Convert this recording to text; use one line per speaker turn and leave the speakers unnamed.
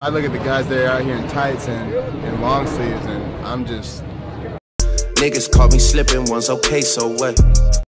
I look at the guys that are out here in tights and long sleeves, and I'm just...
Niggas caught me slipping once, okay, so what?